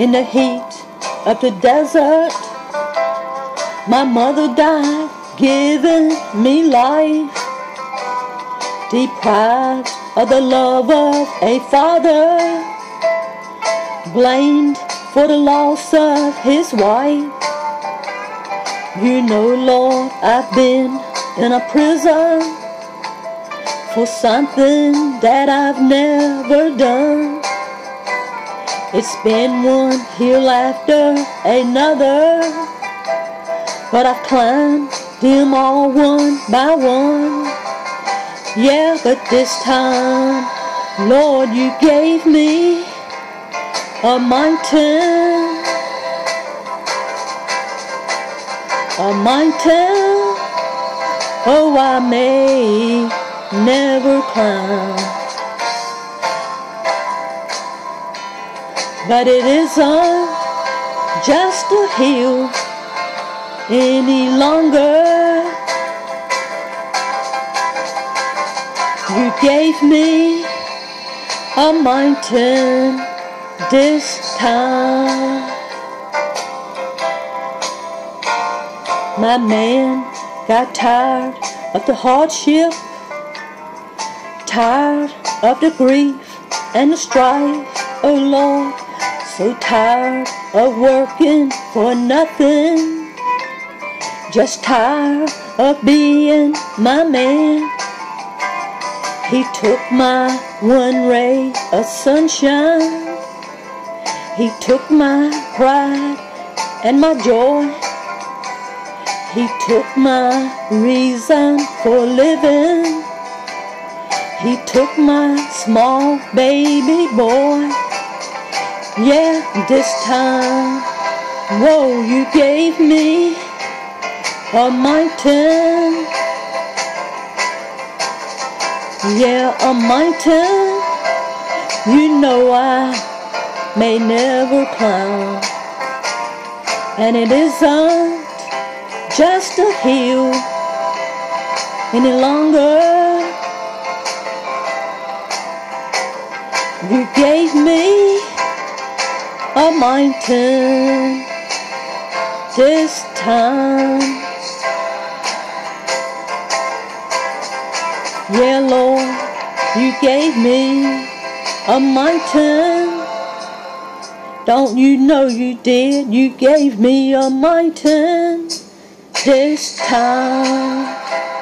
in the heat of the desert. My mother died, giving me life, deprived of the love of a father, blamed for the loss of his wife. You know, Lord, I've been in a prison for something that I've never done. It's been one hill after another, but I've climbed them all one by one. Yeah, but this time, Lord, you gave me a mountain. A mountain, oh, I may never climb, but it isn't just a hill any longer. You gave me a mountain this time. My man got tired of the hardship, tired of the grief and the strife, oh Lord, so tired of working for nothing, just tired of being my man. He took my one ray of sunshine, he took my pride and my joy, he took my reason for living, he took my small baby boy. Yeah, this time, whoa, you gave me a mountain. Yeah, a mountain, you know I may never climb, and it isn't just a hill any longer. You gave me a mountain this time. Yeah, Lord, you gave me a mountain. Don't you know you did? You gave me a mountain this time.